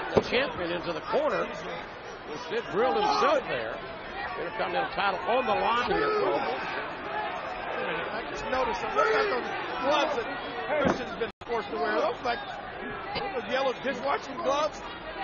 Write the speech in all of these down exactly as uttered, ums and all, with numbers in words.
the champion into the corner. Instead, drilled himself there. Intercontinental title on the line here, folks. I just noticed, I'm looking at those gloves that Christian's been forced to wear. Those like those yellow dishwashing gloves.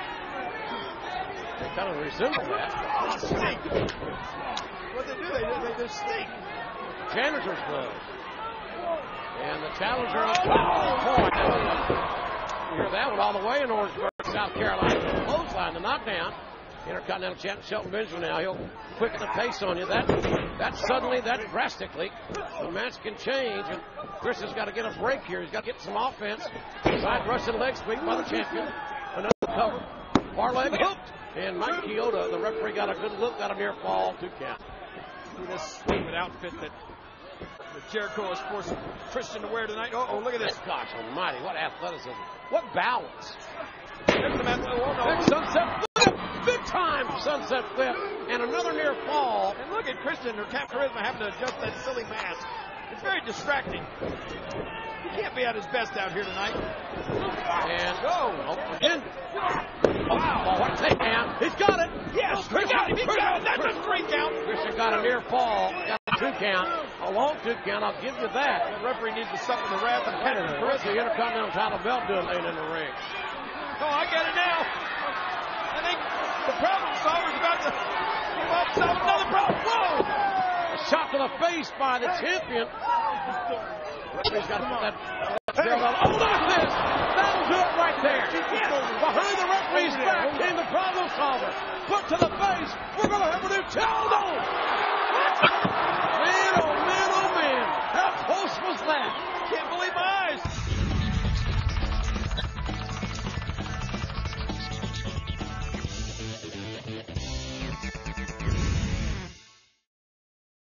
They kind of resemble that. Oh, stink. What they do, they, they, they stink. Janitor's gloves. And the challenger up oh, point. You hear that one all the way in Orangeburg, South Carolina. Clothesline, the knockdown. Intercontinental champion Shelton Benjamin now. He'll quicken the pace on you. That that suddenly, that drastically, the match can change. And Chris has got to get a break here. He's got to get some offense. Side Russian leg sweep by the champion. Another cover. Far leg hooked. And Mike Chioda, the referee, got a good look, got a near fall, two count. This statement outfit that, that Jericho has forced Christian to wear tonight. Oh, oh, look at this. Gosh almighty, what athleticism. What balance. There's the method. Oh, no. Big sunset flip. Big time sunset flip. And another near fall. And look at Christian or Cap Charisma having to adjust that silly mask. It's very distracting. He can't be at his best out here tonight. And go. Oh, again. Wow. Oh, what a takedown. He's got it. Yes, he got him. He got it. That's a three count. Christian got a near fall. Got a two count. A long two count. I'll give you that. The referee needs to suffer the wrath of Penn. What's the Intercontinental title belt doing laying in the ring? Oh, I get it now. I think the problem solver's about to give up solve another problem. Whoa! A shot to the face by the champion. Referee's got to put that. that oh, look at this. That'll do it right there. Yes. Behind the referee's back came the problem solver. Foot to the face. We're going to have a new towel.